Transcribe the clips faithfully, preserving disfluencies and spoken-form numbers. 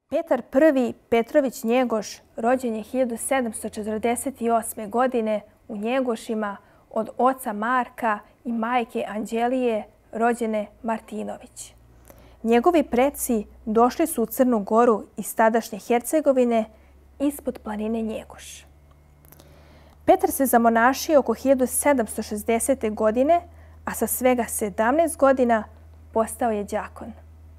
Petar Prvi Petrović Njegoš rođen je hiljadu sedamsto četrdeset osme. godine u Njegošima od oca Marka i majke Anđelije rođene Martinović. Njegovi preci došli su u Crnu Goru iz tadašnje Hercegovine ispod planine Njegoš. Petar se zamonašio oko hiljadu sedamsto šezdesete. godine, a sa svega sedamnaest godina postao je đakon.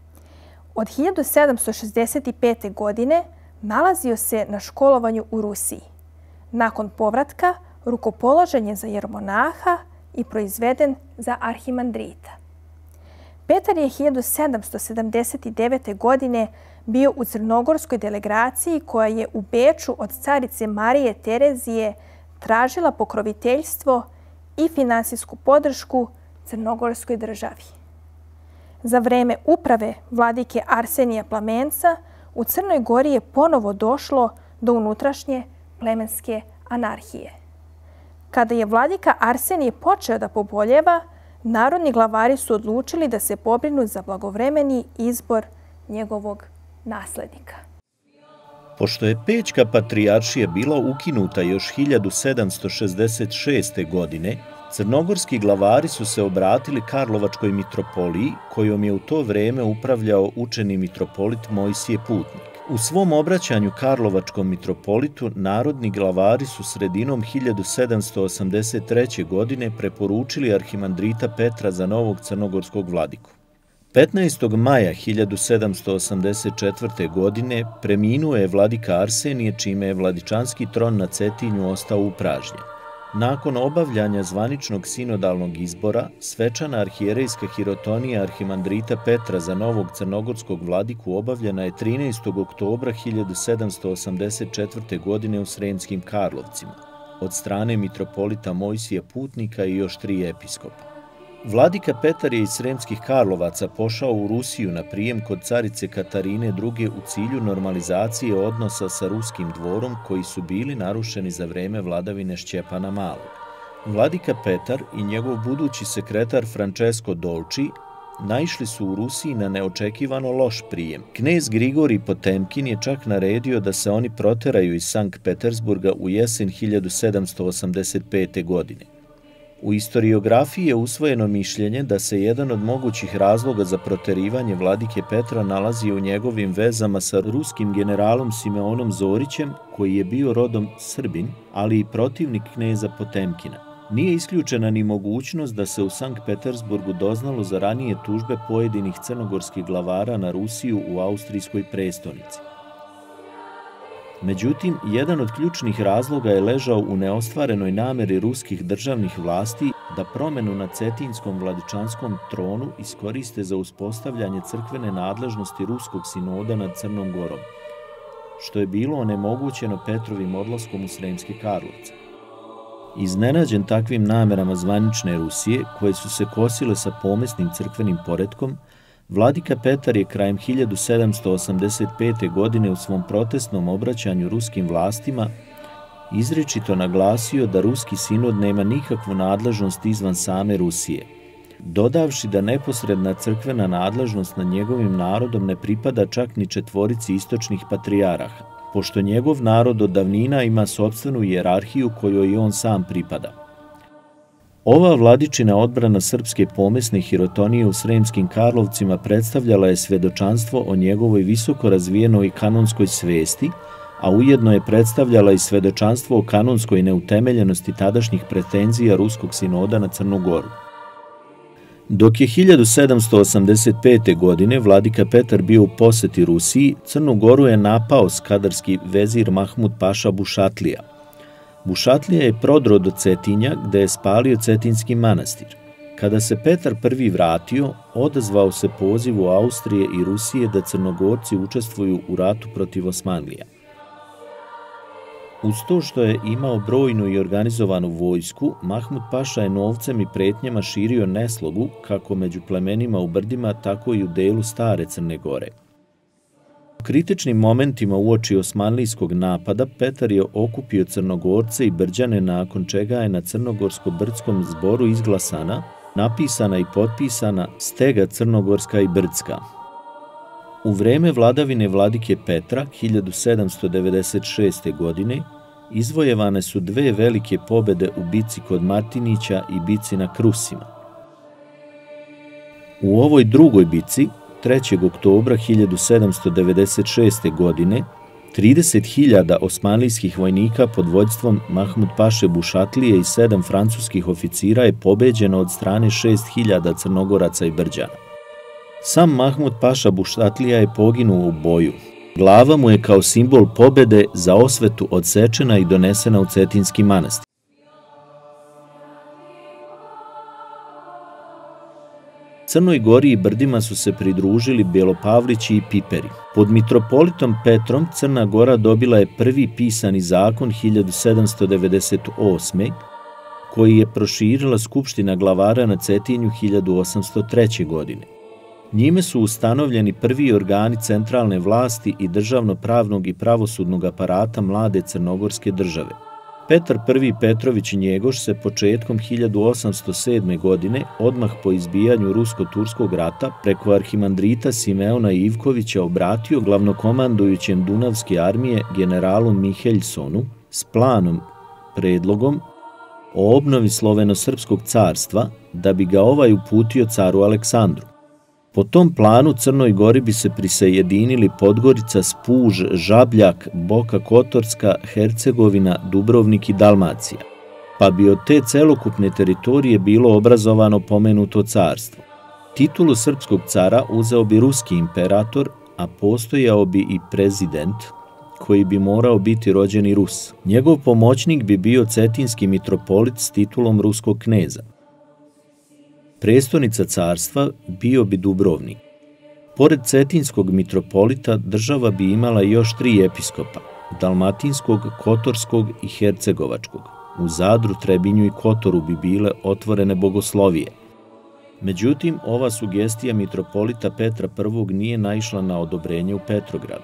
Od hiljadu sedamsto šezdeset pete. godine nalazio se na školovanju u Rusiji. Nakon povratka rukopoložen je za jeromonaha i proizveden za arhimandrita. Petar je hiljadu sedamsto sedamdeset devete. godine bio u crnogorskoj delegaciji koja je u Beču od carice Marije Terezije tražila pokroviteljstvo i finansijsku podršku crnogorskoj državi. Za vreme uprave vladike Arsenija Plamenca u Crnoj Gori je ponovo došlo do unutrašnje plemenske anarhije. Kada je vladika Arsenije počeo da poboljeva, narodni glavari su odlučili da se pobrinu za blagovremeni izbor njegovog naslednika. Pošto je Pećka patrijaršija bila ukinuta još hiljadu sedamsto šezdeset šeste. godine, crnogorski glavari su se obratili Karlovačkoj mitropoliji, kojom je u to vreme upravljao učeni mitropolit Mojsije Putnik. U svom obraćanju Karlovačkom mitropolitu narodni glavari su sredinom hiljadu sedamsto osamdeset treće. godine preporučili arhimandrita Petra za novog crnogorskog vladiku. petnaestog maja hiljadu sedamsto osamdeset četvrte. godine preminuo je vladika Arsenije, čime je vladičanski tron na Cetinju ostao upražnjen. Nakon obavljanja zvaničnog sinodalnog izbora, svečana arhijerejska hirotonija arhimandrita Petra za novog crnogorskog vladiku obavljena je trinaestog oktobra hiljadu sedamsto osamdeset četvrte. godine u Sremskim Karlovcima od strane mitropolita Mojsija Putnika i još tri episkopa. Vladika Petar je iz Sremskih Karlovaca pošao u Rusiju na prijem kod carice Katarine druge. u cilju normalizacije odnosa sa ruskim dvorom koji su bili narušeni za vreme vladavine Šćepana Malog. Vladika Petar i njegov budući sekretar Francesco Dolci naišli su u Rusiji na neočekivano loš prijem. Knez Grigorij Potemkin je čak naredio da se oni proteraju iz Sankt Petersburga u jesen hiljadu sedamsto osamdeset pete. godine. U istoriografiji je usvojeno mišljenje da se jedan od mogućih razloga za proterivanje vladike Petra nalazi u njegovim vezama sa ruskim generalom Simeonom Zorićem, koji je bio rodom Srbin, ali i protivnik kneza Potemkina. Nije isključena ni mogućnost da se u Sankt Petersburgu doznalo za ranije tužbe pojedinih crnogorskih glavara na Rusiju u austrijskoj prestonici. Međutim, jedan od ključnih razloga je ležao u neostvarenoj nameri ruskih državnih vlasti da promenu na Cetinskom vladičanskom tronu iskoriste za uspostavljanje crkvene nadležnosti ruskog sinoda nad Crnom Gorom, što je bilo onemogućeno Petrovim odlaskom u Sremske Karlovce. Iznenađen takvim namerama zvanične Rusije, koje su se kosile sa pomesnim crkvenim poretkom, vladika Petar je krajem hiljadu sedamsto osamdeset pete. godine u svom protestnom obraćanju ruskim vlastima izričito naglasio da ruski sinod nema nikakvu nadležnost izvan same Rusije, dodavši da neposredna crkvena nadležnost nad njegovim narodom ne pripada čak ni četvorici istočnih patrijaraha, pošto njegov narod od davnina ima sopstvenu hijerarhiju kojoj i on sam pripada. Ova vladičina odbrana srpske pomesne hirotonije u Sremskim Karlovcima predstavljala je svedočanstvo o njegovoj visoko razvijenoj kanonskoj svesti, a ujedno je predstavljala i svedočanstvo o kanonskoj neutemeljenosti tadašnjih pretenzija ruskog sinoda na Crnu Goru. Dok je hiljadu sedamsto osamdeset pete. godine vladika Petar bio u poseti Rusiji, Crnu Goru je napao skadarski vezir Mahmud Paša Bušatlija. Bušatlija je prodro do Cetinja, gde je spalio Cetinski manastir. Kada se Petar Prvi vratio, odazvao se pozivu Austrije i Rusije da Crnogorci učestvuju u ratu protiv Osmanlija. Uz to što je imao brojnu i organizovanu vojsku, Mahmud Paša je novcem i pretnjama širio neslogu kako među plemenima u brdima, tako i u delu stare Crne Gore. U kritičnim momentima uoči osmanlijskog napada Petar je okupio Crnogorce i Brđane, nakon čega je na Crnogorsko-brdskom zboru izglasana, napisana i potpisana stega Crnogorska i Brdska. U vreme vladavine vladike Petra hiljadu sedamsto devedeset šeste. godine izvojevane su dve velike pobjede u bici kod Martinića i bici na Krusima. U ovoj drugoj bici, trećeg oktobra hiljadu sedamsto devedeset šeste. godine, trideset hiljada osmanlijskih vojnika pod vođstvom Mahmud Paše Bušatlije i sedam francuskih oficira je pobeđeno od strane šest hiljada Crnogoraca i Brđana. Sam Mahmud Paša Bušatlija je poginuo u boju. Glava mu je kao simbol pobjede za osvetu odsečena i donesena u Cetinski manastir. Crnoj Gori i Brdima su se pridružili Bjelopavlići i Piperi. Pod mitropolitom Petrom Crna Gora dobila je prvi pisani zakon hiljadu sedamsto devedeset osme. koji je proširila Skupština glavara na Cetinju hiljadu osamsto treće. godine. Njime su ustanovljeni prvi organi centralne vlasti i državno-pravnog i pravosudnog aparata mlade crnogorske države. Petar I Petrović Njegoš se početkom hiljadu osamsto sedme. godine, odmah po izbijanju Rusko-Turskog rata, preko arhimandrita Simeona Ivkovića obratio glavnokomandujućem Dunavske armije generalu Miheljsonu s planom, predlogom o obnovi Sloveno-srpskog carstva, da bi ga ovaj uputio caru Aleksandru. Po tom planu Crnoj Gori bi se prisajedinili Podgorica, Spuž, Žabljak, Boka Kotorska, Hercegovina, Dubrovnik i Dalmacija, pa bi od te celokupne teritorije bilo obrazovano pomenuto carstvo. Titulu srpskog cara uzeo bi ruski imperator, a postojao bi i prezident, koji bi morao biti rođeni Rus. Njegov pomoćnik bi bio cetinski mitropolit s titulom ruskog kneza. Prestonica carstva bio bi Dubrovnik. Pored cetinskog mitropolita država bi imala još tri episkopa, dalmatinskog, kotorskog i hercegovačkog. U Zadru, Trebinju i Kotoru bi bile otvorene bogoslovije. Međutim, ova sugestija mitropolita Petra I nije naišla na odobrenje u Petrogradu.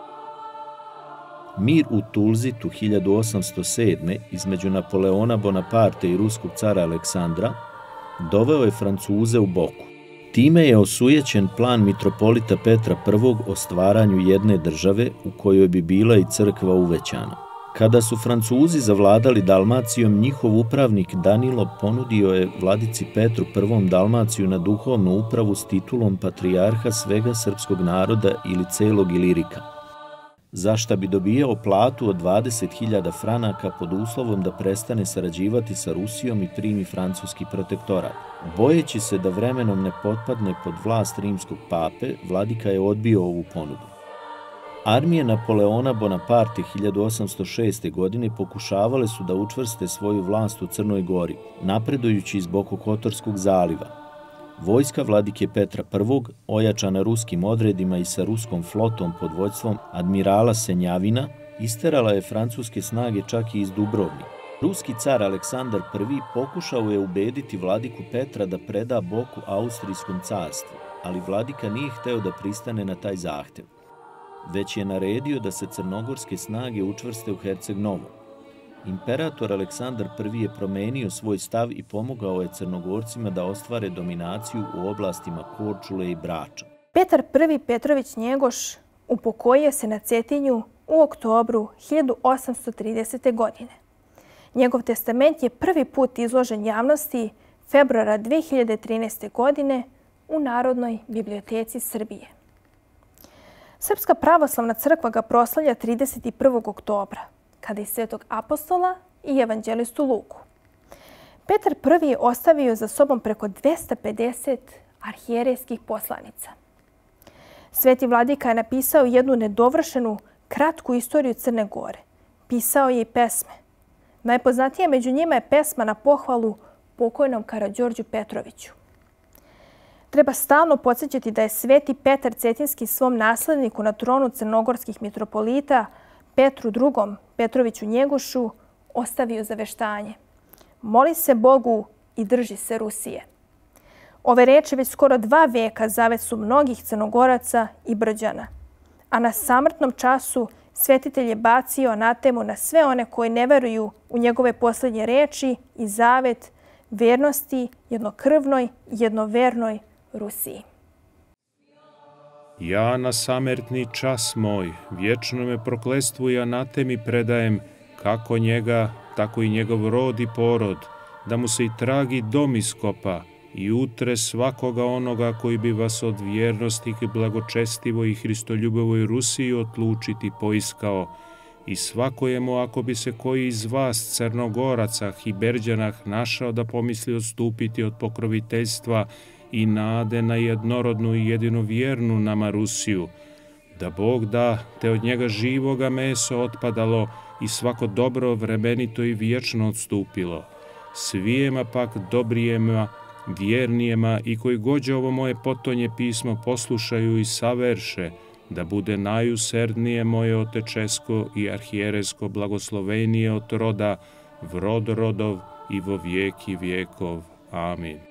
Mir u Tulzitu hiljadu osamsto sedme. između Napoleona Bonaparte i ruskog cara Aleksandra doveo je Francuze u boku. Time je osujećen plan mitropolita Petra I o stvaranju jedne države u kojoj bi bila i crkva uvećana. Kada su Francuzi zavladali Dalmacijom, njihov upravnik Danilo ponudio je vladici Petru I Dalmaciju na duhovnu upravu s titulom patrijarha svega srpskog naroda ili celog Ilirika, za šta bi dobijao platu od dvadeset hiljada franaka pod uslovom da prestane sarađivati sa Rusijom i primi francuski protektorat. Bojeći se da vremenom ne potpadne pod vlast rimskog pape, vladika je odbio ovu ponudu. Armije Napoleona Bonaparte hiljadu osamsto šeste. godine pokušavale su da učvrste svoju vlast u Crnoj Gori, napredujući iz Bokokotorskog zaliva. Vojska vladike Petra I, ojačana ruskim odredima i sa ruskom flotom pod vođstvom admirala Senjavina, isterala je francuske snage čak i iz Dubrovnika. Ruski car Aleksandar I pokušao je ubediti vladiku Petra da preda Boku Austrijskom carstvu, ali vladika nije hteo da pristane na taj zahtev, već je naredio da se crnogorske snage učvrste u Herceg-Novom. Imperator Aleksandar I je promenio svoj stav i pomogao je Crnogorcima da ostvare dominaciju u oblastima Korčule i Brača. Petar I Petrović Njegoš upokojio se na Cetinju u oktobru hiljadu osamsto tridesete. godine. Njegov testament je prvi put izložen javnosti februara dve hiljade trinaeste. godine u Narodnoj biblioteci Srbije. Srpska pravoslavna crkva ga proslavlja trideset prvog oktobra, kada je svetog apostola i evanđelistu Luku. Petar I je ostavio za sobom preko dvesta pedeset arhijerejskih poslanica. Sveti vladika je napisao jednu nedovršenu, kratku istoriju Crne Gore. Pisao je i pesme. Najpoznatija među njima je pesma na pohvalu pokojnom Karađorđu Petroviću. Treba stalno podsjećati da je sveti Petar Cetinski svom nasledniku na tronu crnogorskih mitropolita Petru drugom Petroviću Njegošu ostavio zaveštanje: moli se Bogu i drži se Rusije. Ove reči već skoro dva veka zavet su mnogih Crnogoraca i Brđana, a na samrtnom času svetitelj je bacio anatemu na sve one koji ne veruju u njegove posljednje reči i zavet vernosti jednokrvnoj i jednovernoj Rusiji. Ja na samertni čas moj, vječno me prokletstvu i anatemi predajem, kako njega, tako i njegov rod i porod, da mu se i tragi dom iskopa i utre svakoga onoga koji bi vas od vjernosti i blagočestivo i hristoljubovoj Rusiji otlučiti poiskao, i svakojemu ako bi se koji iz vas, Crnogoraca i Berđanah, našao da pomisli odstupiti od pokroviteljstva i nade na jednorodnu i jedinovjernu nama Rusiju, da Bog da te od njega živoga meso otpadalo i svako dobro vremenito i vječno odstupilo. Svijema pak dobrijema, vjernijema i koji gođe ovo moje potonje pismo poslušaju i saverše, da bude najuserdnije moje otečesko i arhijeresko blagoslovenije od roda, v rod rodov i vo vijeki vijekov. Amin.